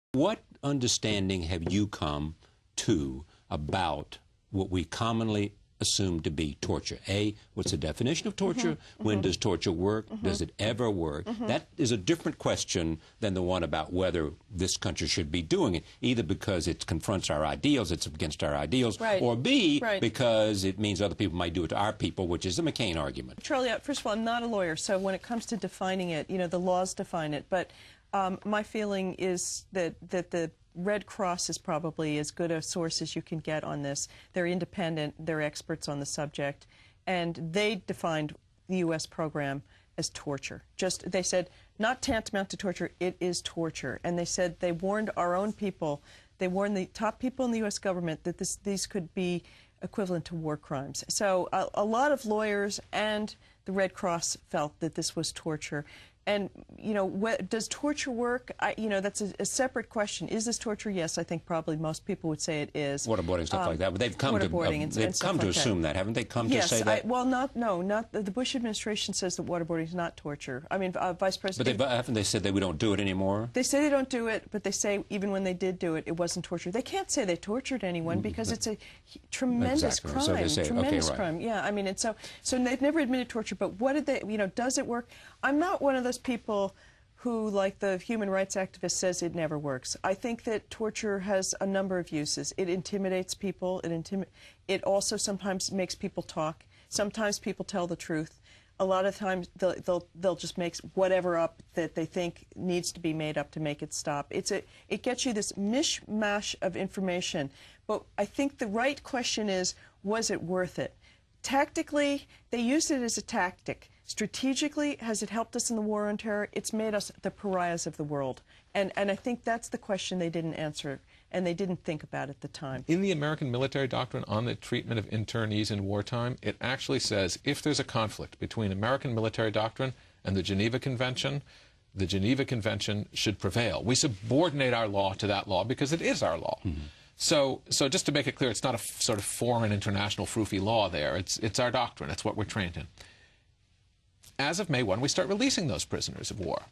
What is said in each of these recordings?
What understanding have you come to about what we commonly assume to be torture? A, what's the definition of torture? When does torture work? Does it ever work? That is a different question than the one about whether this country should be doing it, either because it confronts our ideals, it's against our ideals, or B, because it means other people might do it to our people, which is the McCain argument. Charlie, first of all, I'm not a lawyer, so when it comes to defining it, you know, the laws define it, but my feeling is that the Red Cross is probably as good a source as you can get on this. They're independent, they're experts on the subject, and they defined the U.S. program as torture. They said, not tantamount to torture, it is torture. And they said they warned our own people, they warned the top people in the U.S. government that these could be equivalent to war crimes. So a lot of lawyers and the Red Cross felt that this was torture. And, you know, does torture work? You know, that's a separate question. Is this torture? Yes, I think probably most people would say it is. Waterboarding, stuff like that. But they've come to assume that, haven't they? Come to say that? Well, not the Bush administration says that waterboarding is not torture. I mean, Vice President. But haven't they said that we don't do it anymore? They say they don't do it, but they say even when they did do it, it wasn't torture. They can't say they tortured anyone because it's a tremendous crime. So they say, tremendous crime. Yeah, I mean, and so they've never admitted torture. But what did they? You know, does it work? I'm not one of those people who, like the human rights activist, says it never works. I think that torture has a number of uses. It intimidates people. It also sometimes makes people talk. Sometimes people tell the truth. A lot of times they'll just make whatever up that they think needs to be made up to make it stop. It gets you this mishmash of information. But I think the right question is, was it worth it? Tactically, they used it as a tactic. Strategically, has it helped us in the war on terror? It's made us the pariahs of the world. And I think that's the question they didn't answer, and they didn't think about at the time. In the American military doctrine on the treatment of internees in wartime, it actually says if there's a conflict between American military doctrine and the Geneva Convention should prevail. We subordinate our law to that law because it is our law. So just to make it clear, it's not a sort of foreign international froofy law there. It's our doctrine. It's what we're trained in. As of May 1, we start releasing those prisoners of war.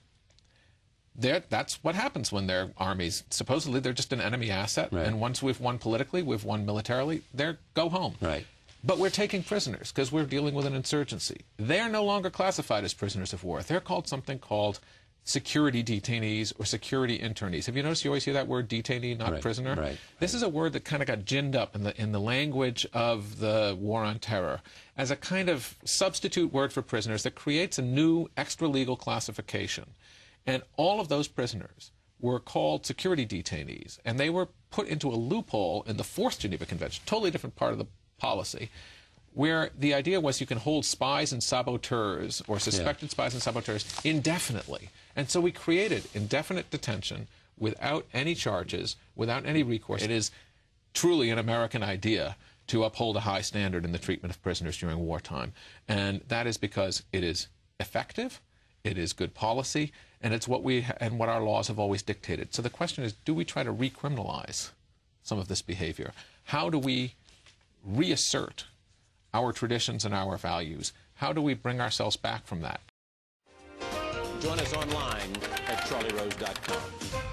That's what happens when they're armies. Supposedly, they're just an enemy asset, and once we've won politically, we've won militarily, go home. But we're taking prisoners because we're dealing with an insurgency. They're no longer classified as prisoners of war. They're called something called security detainees or security internees. Have you noticed you always hear that word detainee, not prisoner? This is a word that kind of got ginned up in the language of the war on terror as a kind of substitute word for prisoners that creates a new extra-legal classification. And all of those prisoners were called security detainees, and they were put into a loophole in the Fourth Geneva Convention, totally different part of the policy, where the idea was you can hold spies and saboteurs or suspected spies and saboteurs indefinitely. And so we created indefinite detention without any charges, without any recourse. It is truly an American idea to uphold a high standard in the treatment of prisoners during wartime. And that is because it is effective, it is good policy, and it's what our laws have always dictated. So the question is, do we try to recriminalize some of this behavior? How do we reassert our traditions and our values? How do we bring ourselves back from that? Join us online at charlierose.com.